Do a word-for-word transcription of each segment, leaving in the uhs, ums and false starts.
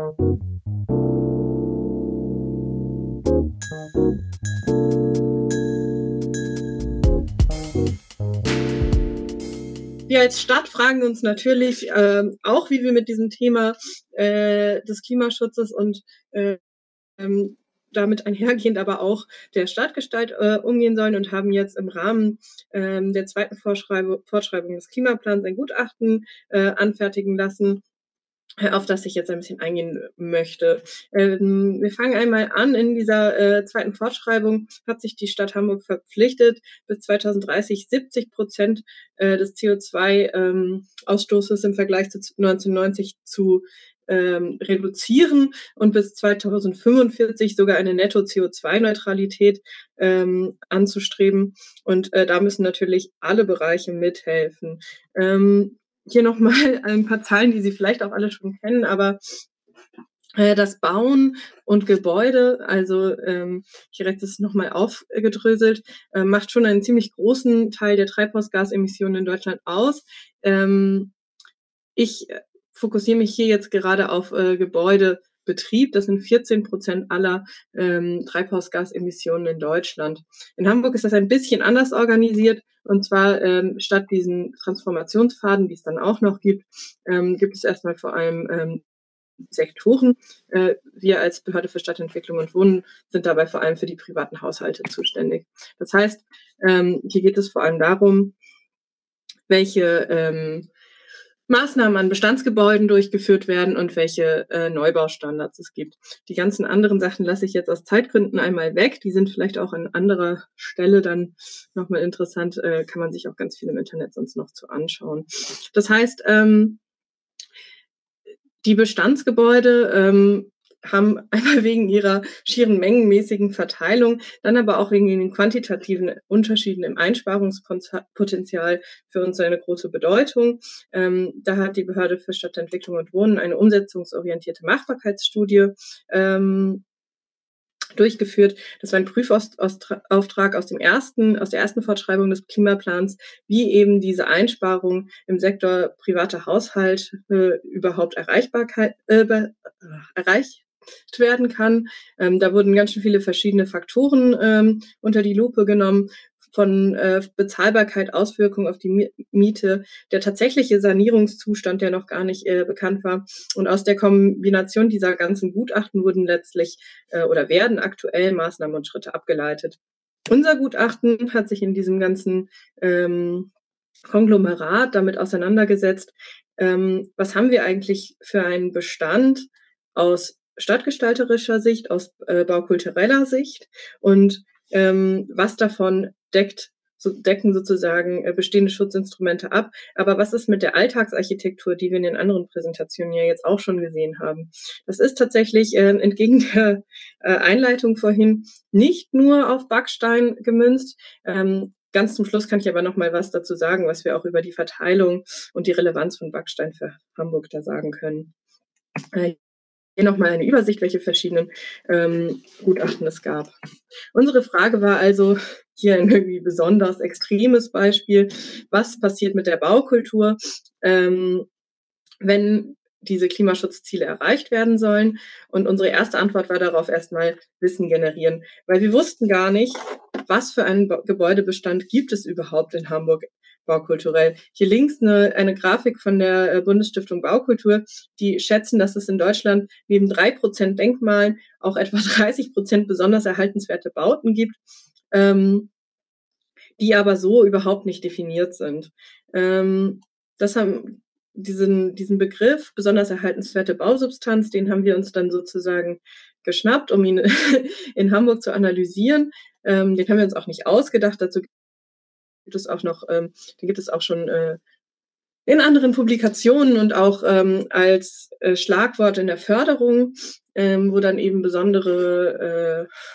Wir als Stadt fragen uns natürlich äh, auch, wie wir mit diesem Thema äh, des Klimaschutzes und äh, ähm, damit einhergehend aber auch der Stadtgestalt äh, umgehen sollen und haben jetzt im Rahmen ähm, der zweiten Vorschreibe, Fortschreibung des Klimaplans ein Gutachten äh, anfertigen lassen, auf das ich jetzt ein bisschen eingehen möchte. Ähm, wir fangen einmal an. In dieser äh, zweiten Fortschreibung hat sich die Stadt Hamburg verpflichtet, bis zweitausenddreißig siebzig Prozent äh, des C O zwei Ausstoßes im Vergleich zu neunzehnhundertneunzig zu ähm, reduzieren und bis zweitausendfünfundvierzig sogar eine Netto-C O zwei Neutralität ähm, anzustreben. Und äh, da müssen natürlich alle Bereiche mithelfen. Ähm, Hier nochmal ein paar Zahlen, die Sie vielleicht auch alle schon kennen, aber äh, das Bauen und Gebäude, also ähm, hier rechts ist es nochmal aufgedröselt, äh, macht schon einen ziemlich großen Teil der Treibhausgasemissionen in Deutschland aus. Ähm, ich fokussiere mich hier jetzt gerade auf äh, Gebäudebetrieb. Das sind vierzehn Prozent aller ähm, Treibhausgasemissionen in Deutschland. In Hamburg ist das ein bisschen anders organisiert. Und zwar ähm, statt diesen Transformationspfaden, die es dann auch noch gibt, ähm, gibt es erstmal vor allem ähm, Sektoren. Äh, wir als Behörde für Stadtentwicklung und Wohnen sind dabei vor allem für die privaten Haushalte zuständig. Das heißt, ähm, hier geht es vor allem darum, welche ähm, Maßnahmen an Bestandsgebäuden durchgeführt werden und welche äh, Neubaustandards es gibt. Die ganzen anderen Sachen lasse ich jetzt aus Zeitgründen einmal weg. Die sind vielleicht auch an anderer Stelle dann nochmal interessant. Äh, kann man sich auch ganz viel im Internet sonst noch zu anschauen. Das heißt, ähm, die Bestandsgebäude ähm, haben einmal wegen ihrer schieren mengenmäßigen Verteilung, dann aber auch wegen den quantitativen Unterschieden im Einsparungspotenzial für uns eine große Bedeutung. Ähm, da hat die Behörde für Stadtentwicklung und Wohnen eine umsetzungsorientierte Machbarkeitsstudie ähm, durchgeführt. Das war ein Prüfauftrag aus dem ersten, aus der ersten Fortschreibung des Klimaplans, wie eben diese Einsparung im Sektor privater Haushalt äh, überhaupt Erreichbarkeit äh, äh, erreicht werden kann. Ähm, da wurden ganz schön viele verschiedene Faktoren ähm, unter die Lupe genommen, von äh, Bezahlbarkeit, Auswirkungen auf die Miete, der tatsächliche Sanierungszustand, der noch gar nicht äh, bekannt war. Und aus der Kombination dieser ganzen Gutachten wurden letztlich äh, oder werden aktuell Maßnahmen und Schritte abgeleitet. Unser Gutachten hat sich in diesem ganzen ähm, Konglomerat damit auseinandergesetzt, ähm, was haben wir eigentlich für einen Bestand aus stadtgestalterischer Sicht, aus äh, baukultureller Sicht und ähm, was davon deckt, so, decken sozusagen äh, bestehende Schutzinstrumente ab. Aber was ist mit der Alltagsarchitektur, die wir in den anderen Präsentationen ja jetzt auch schon gesehen haben? Das ist tatsächlich äh, entgegen der äh, Einleitung vorhin nicht nur auf Backstein gemünzt. Ähm, Ganz zum Schluss kann ich aber noch mal was dazu sagen, was wir auch über die Verteilung und die Relevanz von Backstein für Hamburg da sagen können. Äh, Hier nochmal eine Übersicht, welche verschiedenen ähm, Gutachten es gab. Unsere Frage war also hier ein irgendwie besonders extremes Beispiel. Was passiert mit der Baukultur, ähm, wenn diese Klimaschutzziele erreicht werden sollen? Und unsere erste Antwort war darauf erstmal Wissen generieren, weil wir wussten gar nicht, was für einen Gebäudebestand gibt es überhaupt in Hamburg baukulturell. Hier links eine, eine Grafik von der Bundesstiftung Baukultur, die schätzen, dass es in Deutschland neben drei Prozent Denkmalen auch etwa dreißig Prozent besonders erhaltenswerte Bauten gibt, ähm, die aber so überhaupt nicht definiert sind. Ähm, das haben diesen, diesen Begriff besonders erhaltenswerte Bausubstanz, den haben wir uns dann sozusagen geschnappt, um ihn in Hamburg zu analysieren. Ähm, den haben wir uns auch nicht ausgedacht. Dazu gibt es auch noch, ähm, den gibt es auch schon äh, in anderen Publikationen und auch ähm, als äh, Schlagwort in der Förderung, ähm, wo dann eben besondere äh,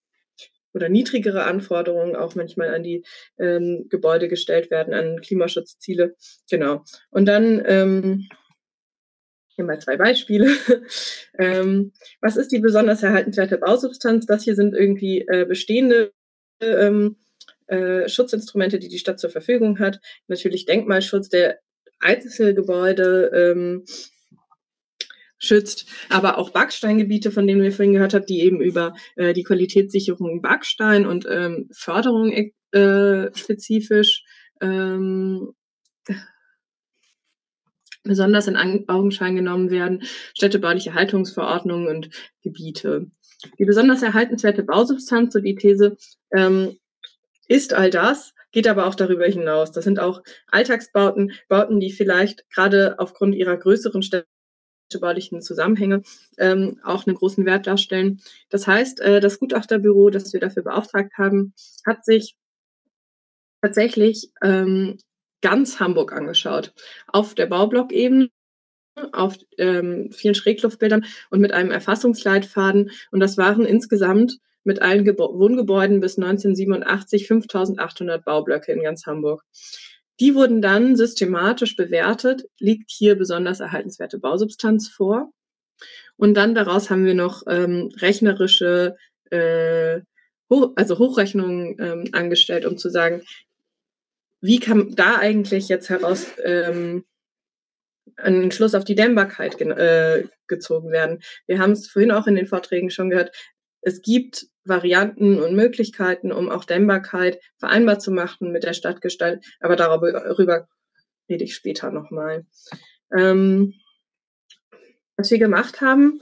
oder niedrigere Anforderungen auch manchmal an die ähm, Gebäude gestellt werden, an Klimaschutzziele. Genau. Und dann ähm, hier mal zwei Beispiele. ähm, was ist die besonders erhaltenswerte Bausubstanz? Das hier sind irgendwie äh, bestehende ähm, äh, Schutzinstrumente, die die Stadt zur Verfügung hat. Natürlich Denkmalschutz der Einzelgebäude, ähm, schützt, aber auch Backsteingebiete, von denen wir vorhin gehört haben, die eben über äh, die Qualitätssicherung Backstein und ähm, Förderung äh, spezifisch ähm, besonders in Augenschein genommen werden, städtebauliche Haltungsverordnungen und Gebiete. Die besonders erhaltenswerte Bausubstanz, so die These, ähm, ist all das, geht aber auch darüber hinaus. Das sind auch Alltagsbauten, Bauten, die vielleicht gerade aufgrund ihrer größeren städtebaulichen Zusammenhänge ähm, auch einen großen Wert darstellen. Das heißt, äh, das Gutachterbüro, das wir dafür beauftragt haben, hat sich tatsächlich ähm, ganz Hamburg angeschaut. Auf der Baublockebene, auf ähm, vielen Schrägluftbildern und mit einem Erfassungsleitfaden. Und das waren insgesamt mit allen Gebo- Wohngebäuden bis neunzehnhundertsiebenundachtzig fünftausendachthundert Baublöcke in ganz Hamburg. Die wurden dann systematisch bewertet, liegt hier besonders erhaltenswerte Bausubstanz vor. Und dann daraus haben wir noch ähm, rechnerische, äh, Hoch, also Hochrechnungen ähm, angestellt, um zu sagen, wie kann da eigentlich jetzt heraus ähm, ein Schluss auf die Dämmbarkeit äh, gezogen werden. Wir haben es vorhin auch in den Vorträgen schon gehört, es gibt Varianten und Möglichkeiten, um auch Dämmbarkeit vereinbar zu machen mit der Stadtgestalt, aber darüber rede ich später nochmal. Ähm, was wir gemacht haben,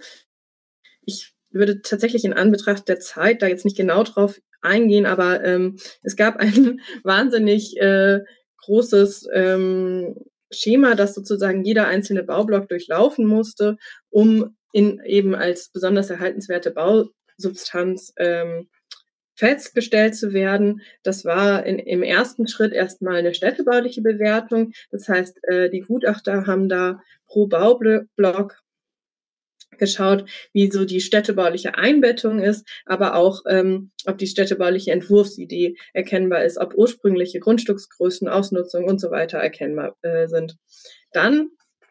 ich würde tatsächlich in Anbetracht der Zeit da jetzt nicht genau drauf eingehen, aber ähm, es gab ein wahnsinnig äh, großes ähm, Schema, das sozusagen jeder einzelne Baublock durchlaufen musste, um in eben als besonders erhaltenswerte Bausubstanz ähm, festgestellt zu werden. Das war in, im ersten Schritt erstmal eine städtebauliche Bewertung. Das heißt, äh, die Gutachter haben da pro Baublock geschaut, wie so die städtebauliche Einbettung ist, aber auch, ähm, ob die städtebauliche Entwurfsidee erkennbar ist, ob ursprüngliche Grundstücksgrößen, Ausnutzung und so weiter erkennbar äh, sind. Dann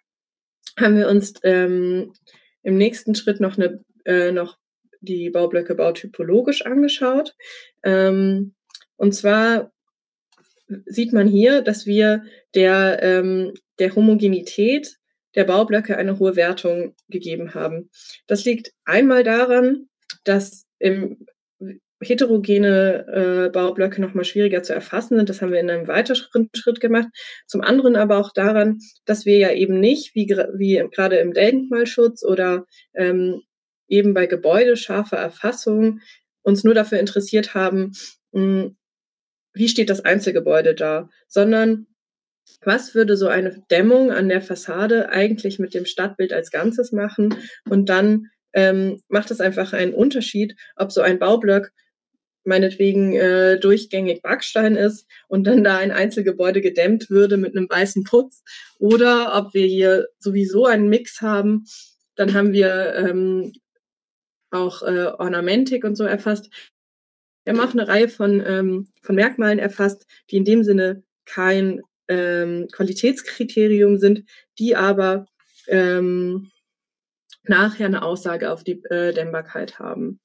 haben wir uns ähm, im nächsten Schritt noch, eine, äh, noch die Baublöcke bautypologisch angeschaut. Ähm, und zwar sieht man hier, dass wir der, ähm, der Homogenität der Baublöcke eine hohe Wertung gegeben haben. Das liegt einmal daran, dass im heterogene äh, Baublöcke nochmal schwieriger zu erfassen sind. Das haben wir in einem weiteren Schritt gemacht. Zum anderen aber auch daran, dass wir ja eben nicht, wie, wie gerade im Denkmalschutz oder ähm, eben bei gebäudescharfer Erfassung, uns nur dafür interessiert haben, mh, wie steht das Einzelgebäude da, sondern was würde so eine Dämmung an der Fassade eigentlich mit dem Stadtbild als Ganzes machen? Und dann ähm, macht es einfach einen Unterschied, ob so ein Baublock meinetwegen äh, durchgängig Backstein ist und dann da ein Einzelgebäude gedämmt würde mit einem weißen Putz oder ob wir hier sowieso einen Mix haben. Dann haben wir ähm, auch äh, Ornamentik und so erfasst. Wir haben auch eine Reihe von, ähm, von Merkmalen erfasst, die in dem Sinne kein ähm, Qualitätskriterium sind, die aber ähm, nachher eine Aussage auf die äh, Dämmbarkeit haben.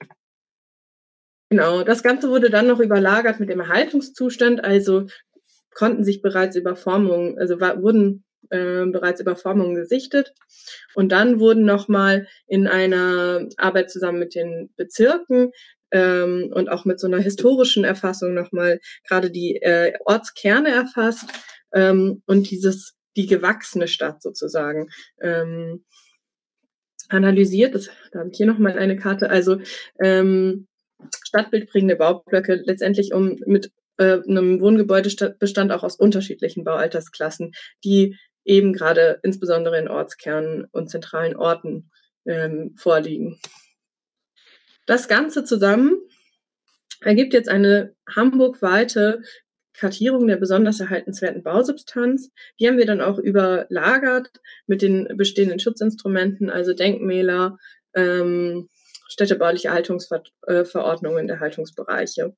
Genau, das Ganze wurde dann noch überlagert mit dem Erhaltungszustand, also konnten sich bereits Überformungen, also war, wurden äh, bereits Überformungen gesichtet. Und dann wurden nochmal in einer Arbeit zusammen mit den Bezirken ähm, und auch mit so einer historischen Erfassung nochmal gerade die äh, Ortskerne erfasst ähm, und dieses die gewachsene Stadt sozusagen ähm, analysiert. Das, da habe ich hier nochmal eine Karte. Also ähm, stadtbildprägende Baublöcke letztendlich um mit äh, einem Wohngebäudebestand auch aus unterschiedlichen Baualtersklassen, die eben gerade insbesondere in Ortskernen und zentralen Orten ähm, vorliegen. Das Ganze zusammen ergibt jetzt eine hamburgweite Kartierung der besonders erhaltenswerten Bausubstanz. Die haben wir dann auch überlagert mit den bestehenden Schutzinstrumenten, also Denkmäler, ähm, städtebauliche Erhaltungsverordnungen der Erhaltungsbereiche.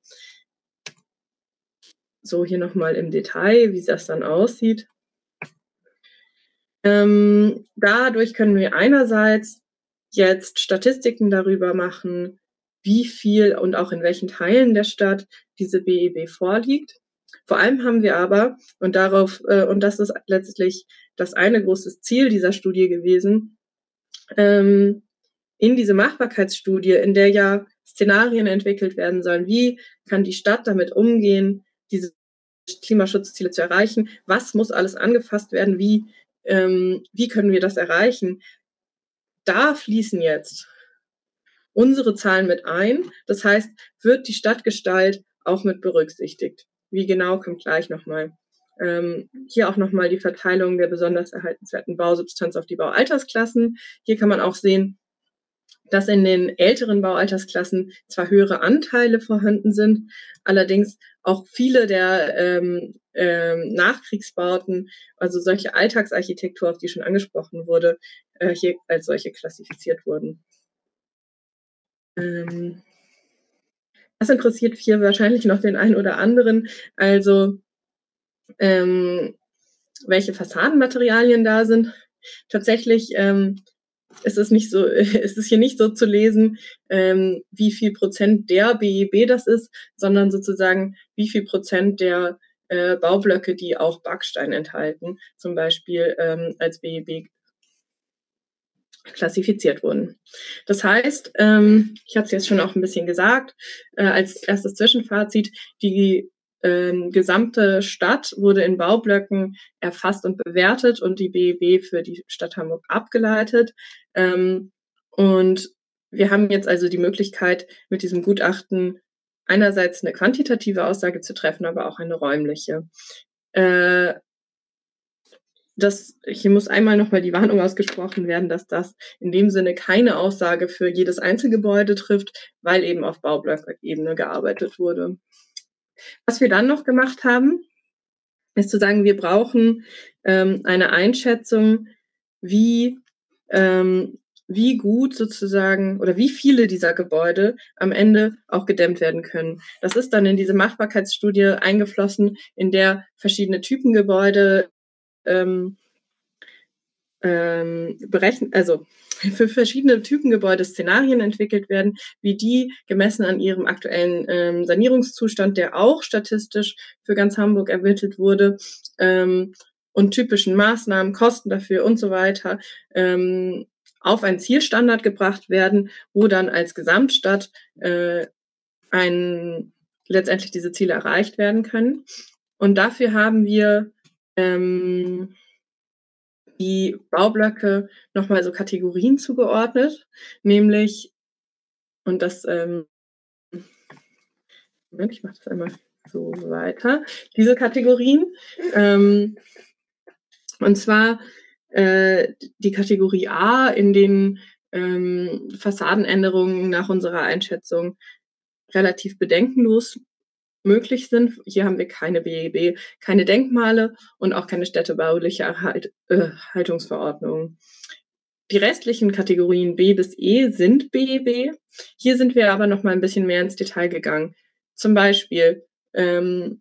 So, hier nochmal im Detail, wie das dann aussieht. Ähm, dadurch können wir einerseits jetzt Statistiken darüber machen, wie viel und auch in welchen Teilen der Stadt diese B E B vorliegt. Vor allem haben wir aber, und darauf, äh, und das ist letztlich das eine große Ziel dieser Studie gewesen, ähm, in diese Machbarkeitsstudie, in der ja Szenarien entwickelt werden sollen, wie kann die Stadt damit umgehen, diese Klimaschutzziele zu erreichen, was muss alles angefasst werden, wie, ähm, wie können wir das erreichen. Da fließen jetzt unsere Zahlen mit ein. Das heißt, wird die Stadtgestalt auch mit berücksichtigt. Wie genau, kommt gleich nochmal. Ähm, hier auch nochmal die Verteilung der besonders erhaltenswerten Bausubstanz auf die Baualtersklassen. Hier kann man auch sehen, dass in den älteren Baualtersklassen zwar höhere Anteile vorhanden sind, allerdings auch viele der ähm, ähm, Nachkriegsbauten, also solche Alltagsarchitektur, auf die schon angesprochen wurde, äh, hier als solche klassifiziert wurden. Ähm, das interessiert hier wahrscheinlich noch den einen oder anderen. Also ähm, welche Fassadenmaterialien da sind. Tatsächlich ähm, ist es nicht so, ist es hier nicht so zu lesen, ähm, wie viel Prozent der B E B das ist, sondern sozusagen wie viel Prozent der äh, Baublöcke, die auch Backstein enthalten, zum Beispiel ähm, als B E B klassifiziert wurden. Das heißt, ähm, ich habe es jetzt schon auch ein bisschen gesagt, äh, als erstes Zwischenfazit, die ähm, gesamte Stadt wurde in Baublöcken erfasst und bewertet und die B E B für die Stadt Hamburg abgeleitet. Ähm, und wir haben jetzt also die Möglichkeit, mit diesem Gutachten einerseits eine quantitative Aussage zu treffen, aber auch eine räumliche. Äh, das, hier muss einmal nochmal die Warnung ausgesprochen werden, dass das in dem Sinne keine Aussage für jedes Einzelgebäude trifft, weil eben auf Baublockebene gearbeitet wurde. Was wir dann noch gemacht haben, ist zu sagen, wir brauchen ähm, eine Einschätzung, wie, ähm, wie gut sozusagen oder wie viele dieser Gebäude am Ende auch gedämmt werden können. Das ist dann in diese Machbarkeitsstudie eingeflossen, in der verschiedene Typen Gebäude ähm, ähm, berechnen, also für verschiedene Typen Gebäude Szenarien entwickelt werden, wie die gemessen an ihrem aktuellen ähm, Sanierungszustand, der auch statistisch für ganz Hamburg ermittelt wurde, ähm, und typischen Maßnahmen, Kosten dafür und so weiter, ähm, auf einen Zielstandard gebracht werden, wo dann als Gesamtstadt äh, ein, letztendlich diese Ziele erreicht werden können. Und dafür haben wir ähm, die Baublöcke nochmal so Kategorien zugeordnet, nämlich, und das, ähm, Moment, ich mache das einmal so weiter, diese Kategorien, ähm, und zwar äh, die Kategorie A, in denen ähm, Fassadenänderungen nach unserer Einschätzung relativ bedenkenlos möglich sind. Hier haben wir keine B E B, keine Denkmale und auch keine städtebauliche Erhalt, äh, Haltungsverordnung. Die restlichen Kategorien B bis E sind B E B. Hier sind wir aber noch mal ein bisschen mehr ins Detail gegangen. Zum Beispiel, ähm,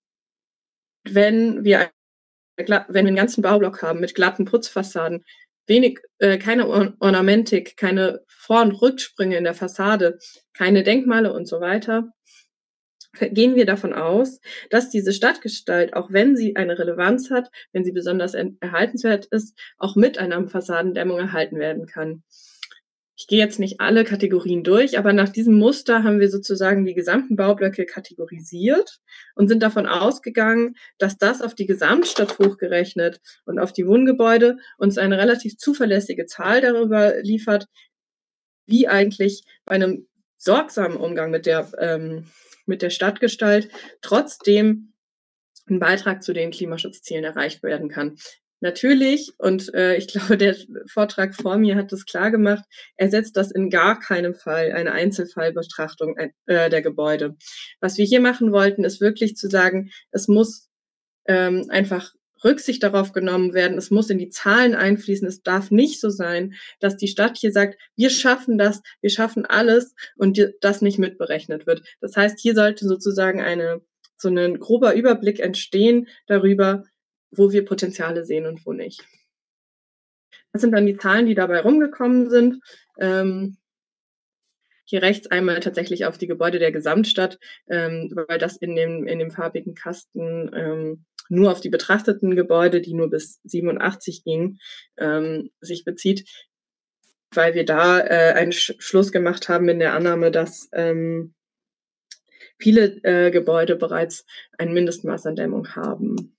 wenn wir wenn wir einen ganzen Baublock haben mit glatten Putzfassaden, wenig, äh, keine Or Ornamentik, keine Vor- und Rücksprünge in der Fassade, keine Denkmale und so weiter, gehen wir davon aus, dass diese Stadtgestalt, auch wenn sie eine Relevanz hat, wenn sie besonders erhaltenswert ist, auch mit einer Fassadendämmung erhalten werden kann. Ich gehe jetzt nicht alle Kategorien durch, aber nach diesem Muster haben wir sozusagen die gesamten Baublöcke kategorisiert und sind davon ausgegangen, dass das auf die Gesamtstadt hochgerechnet und auf die Wohngebäude uns eine relativ zuverlässige Zahl darüber liefert, wie eigentlich bei einem sorgsamen Umgang mit der, ähm, mit der Stadtgestalt trotzdem ein Beitrag zu den Klimaschutzzielen erreicht werden kann. Natürlich, und äh, ich glaube, der Vortrag vor mir hat das klar gemacht, ersetzt das in gar keinem Fall eine Einzelfallbetrachtung äh, der Gebäude. Was wir hier machen wollten, ist wirklich zu sagen, es muss ähm, einfach Rücksicht darauf genommen werden, es muss in die Zahlen einfließen, es darf nicht so sein, dass die Stadt hier sagt, wir schaffen das, wir schaffen alles und das nicht mitberechnet wird. Das heißt, hier sollte sozusagen eine so ein grober Überblick entstehen darüber, wo wir Potenziale sehen und wo nicht. Das sind dann die Zahlen, die dabei rumgekommen sind. Ähm, hier rechts einmal tatsächlich auf die Gebäude der Gesamtstadt, ähm, weil das in dem, in dem farbigen Kasten ähm, nur auf die betrachteten Gebäude, die nur bis siebenundachtzig gingen, ähm, sich bezieht. weil wir da äh, einen Sch Schluss gemacht haben in der Annahme, dass ähm, viele äh, Gebäude bereits ein Mindestmaß an Dämmung haben.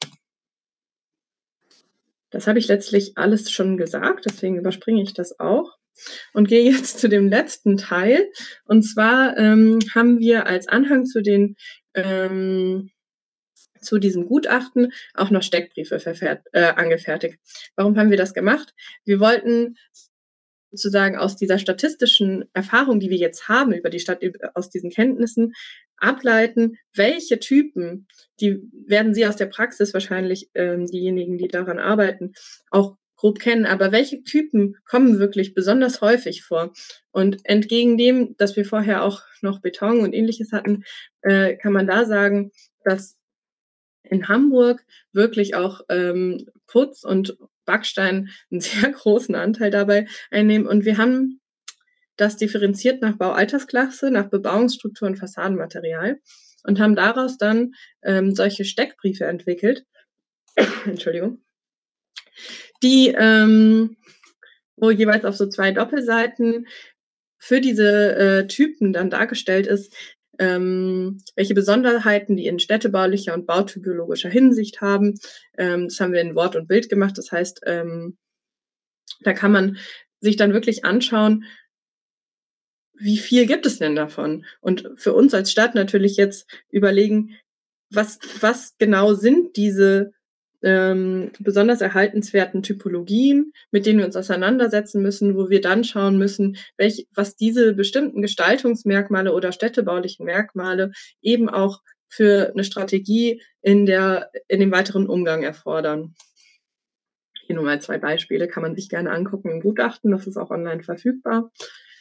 Das habe ich letztlich alles schon gesagt, deswegen überspringe ich das auch und gehe jetzt zu dem letzten Teil. Und zwar ähm, haben wir als Anhang zu den ähm, zu diesem Gutachten auch noch Steckbriefe äh, angefertigt. Warum haben wir das gemacht? Wir wollten sozusagen aus dieser statistischen Erfahrung, die wir jetzt haben über die Stadt, aus diesen Kenntnissen, ableiten, welche Typen, die werden Sie aus der Praxis wahrscheinlich, ähm, diejenigen, die daran arbeiten, auch grob kennen, aber welche Typen kommen wirklich besonders häufig vor? Und entgegen dem, dass wir vorher auch noch Beton und Ähnliches hatten, äh, kann man da sagen, dass in Hamburg wirklich auch ähm, Putz und Backstein einen sehr großen Anteil dabei einnehmen. Und wir haben das differenziert nach Baualtersklasse, nach Bebauungsstruktur und Fassadenmaterial und haben daraus dann ähm, solche Steckbriefe entwickelt, Entschuldigung, die ähm, wo jeweils auf so zwei Doppelseiten für diese äh, Typen dann dargestellt ist, ähm, welche Besonderheiten die in städtebaulicher und bautypologischer Hinsicht haben. Ähm, das haben wir in Wort und Bild gemacht. Das heißt, ähm, da kann man sich dann wirklich anschauen, wie viel gibt es denn davon? Und für uns als Stadt natürlich jetzt überlegen, was, was genau sind diese ähm, besonders erhaltenswerten Typologien, mit denen wir uns auseinandersetzen müssen, wo wir dann schauen müssen, welch, was diese bestimmten Gestaltungsmerkmale oder städtebaulichen Merkmale eben auch für eine Strategie in, der, in dem weiteren Umgang erfordern. Hier nur mal zwei Beispiele, kann man sich gerne angucken im Gutachten, das ist auch online verfügbar.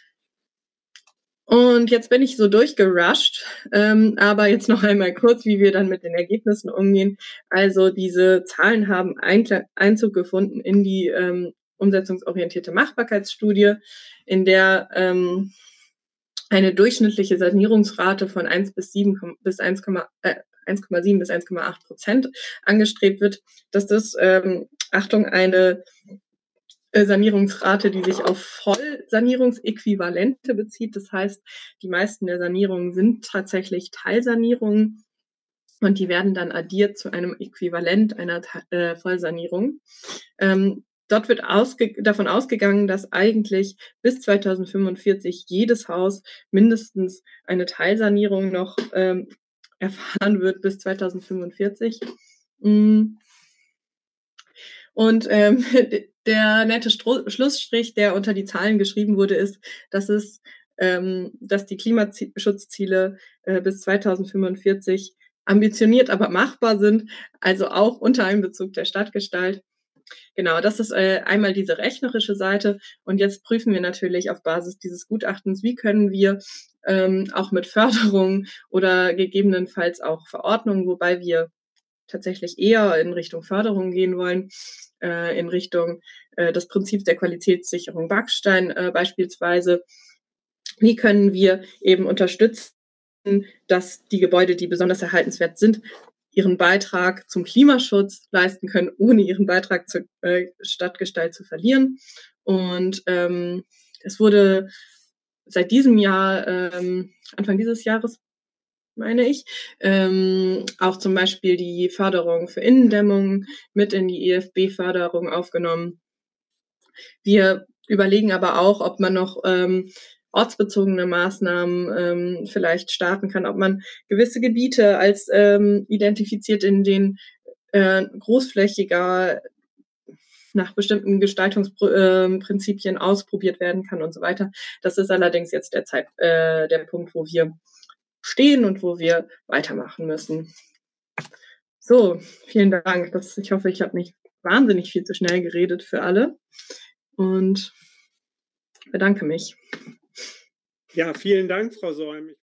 Und jetzt bin ich so durchgerusht, ähm, aber jetzt noch einmal kurz, wie wir dann mit den Ergebnissen umgehen. Also diese Zahlen haben Einzug gefunden in die ähm, umsetzungsorientierte Machbarkeitsstudie, in der ähm, eine durchschnittliche Sanierungsrate von eins bis sieben bis eins Komma sieben bis eins Komma acht Prozent angestrebt wird, dass das, ähm, Achtung, eine Sanierungsrate, die sich auf Vollsanierungsäquivalente bezieht. Das heißt, die meisten der Sanierungen sind tatsächlich Teilsanierungen und die werden dann addiert zu einem Äquivalent einer äh, Vollsanierung. Ähm, dort wird ausge- davon ausgegangen, dass eigentlich bis zweitausendfünfundvierzig jedes Haus mindestens eine Teilsanierung noch ähm, erfahren wird bis zweitausendfünfundvierzig. Mm. Und ähm, der nette Stru- Schlussstrich, der unter die Zahlen geschrieben wurde, ist, dass es, ähm, dass die Klimaschutzziele äh, bis zweitausendfünfundvierzig ambitioniert, aber machbar sind, also auch unter Einbezug der Stadtgestalt. Genau, das ist äh, einmal diese rechnerische Seite. Und jetzt prüfen wir natürlich auf Basis dieses Gutachtens, wie können wir ähm, auch mit Förderung oder gegebenenfalls auch Verordnungen, wobei wir tatsächlich eher in Richtung Förderung gehen wollen, äh, in Richtung äh, des Prinzips der Qualitätssicherung Backstein äh, beispielsweise. Wie können wir eben unterstützen, dass die Gebäude, die besonders erhaltenswert sind, ihren Beitrag zum Klimaschutz leisten können, ohne ihren Beitrag zur äh, Stadtgestalt zu verlieren. Und ähm, es wurde seit diesem Jahr, ähm, Anfang dieses Jahres, meine ich, ähm, auch zum Beispiel die Förderung für Innendämmung mit in die E F B-Förderung aufgenommen. Wir überlegen aber auch, ob man noch ähm, ortsbezogene Maßnahmen ähm, vielleicht starten kann, ob man gewisse Gebiete als ähm, identifiziert, in denen äh, großflächiger nach bestimmten Gestaltungsprinzipien äh, ausprobiert werden kann und so weiter. Das ist allerdings jetzt der Zeit, äh, der Punkt, wo wir stehen und wo wir weitermachen müssen. So, vielen Dank. Das, ich hoffe, ich habe nicht wahnsinnig viel zu schnell geredet für alle und bedanke mich. Ja, vielen Dank, Frau Solm.